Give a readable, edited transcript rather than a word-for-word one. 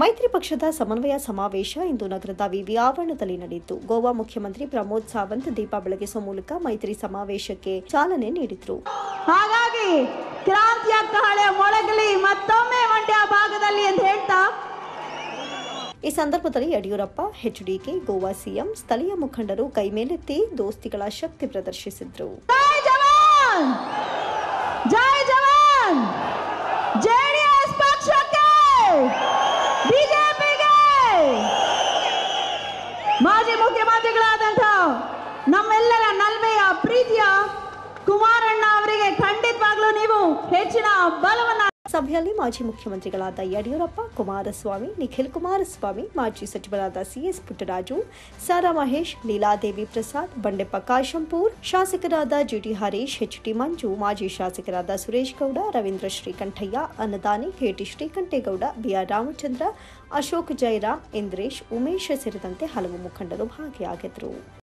ಮೈತ್ರಿ ಪಕ್ಷದ ಸಮನ್ವಯ ಸಮಾವೇಶ ಇಂದು ನಗರದ ವಿವಿ ಆವರಣದಲ್ಲಿ ನಡೆಯಿತು. ಗೋವಾ ಮುಖ್ಯಮಂತ್ರಿ ಪ್ರಮೋದ್ ಸಾವಂತ್ ದೀಪ ಬೆಳಗಿಸುವ ಮೂಲಕ ಮೈತ್ರಿ ಸಮಾವೇಶಕ್ಕೆ ಚಾಲನೆ ನೀಡಿದರು. ಹಾಗಾಗಿ ಕ್ರಾಂತಿಯ ಕಹಳೆ ಮೊಳಗಲಿ ಮತ್ತೊಮ್ಮೆ ಮಂಡ್ಯ ಭಾಗದಲ್ಲಿ ಎಂದು ಹೇಳ್ತಾ ಈ ಸಂದರ್ಭದಲ್ಲಿ ಯಡಿಯೂರಪ್ಪ, ಎಚ್ಡಿಕೆ, ಗೋವಾ ಸಿಎಂ, ಸ್ಥಳೀಯ ಮುಖಂಡರು ಕೈಮೇಲೆತ್ತಿ ದೋಸ್ತಿಗಳ ಶಕ್ತಿ ಪ್ರದರ್ಶಿಸಿದರು. ಜೈ ಜವಾನ್, ಜೈ ಜವಾನ್, ಜೆಡಿಎಸ್ ಪಕ್ಷಕ್ಕೆ, ಬಿಜೆಪಿಗೆ. ಮಾಜಿ ಮುಖ್ಯಮಂತ್ರಿಗಳಾದಂತಹ ನಮ್ಮೆಲ್ಲರ ನಲ್ಮೆಯ ಪ್ರೀತಿಯ ಕುಮಾರಣ್ಣ ಅವರಿಗೆ ಖಂಡಿತವಾಗ್ಲೂ ನೀವು ಹೆಚ್ಚಿನ ಬಲವನ್ನ. ಸಭೆಯಲ್ಲಿ ಮಾಜಿ ಮುಖ್ಯಮಂತ್ರಿಗಳಾದ ಯಡಿಯೂರಪ್ಪ, ಕುಮಾರಸ್ವಾಮಿ, ನಿಖಿಲ್ ಕುಮಾರಸ್ವಾಮಿ, ಮಾಜಿ ಸಚಿವರಾದ ಸಿಎಸ್ ಪುಟ್ಟರಾಜು, ಸಾರಾ ಮಹೇಶ್, ಲೀಲಾದೇವಿ ಪ್ರಸಾದ್, ಬಂಡೆಪ್ಪ ಕಾಶಂಪೂರ್, ಶಾಸಕರಾದ ಜಿಟಿ ಹರೀಶ್, ಎಚ್ಟಿ ಮಂಜು, ಮಾಜಿ ಶಾಸಕರಾದ ಸುರೇಶ್ ಗೌಡ, ರವೀಂದ್ರ ಶ್ರೀಕಂಠಯ್ಯ, ಅನ್ನದಾನಿ, ಕೆಟಿ ಶ್ರೀಕಂಠೇಗೌಡ, ಬಿಆರ್ ರಾಮಚಂದ್ರ, ಅಶೋಕ್ ಜೈರಾಮ್, ಇಂದ್ರೇಶ್, ಉಮೇಶ್ ಸೇರಿದಂತೆ ಹಲವು ಮುಖಂಡರು ಭಾಗಿಯಾಗಿದ್ದರು.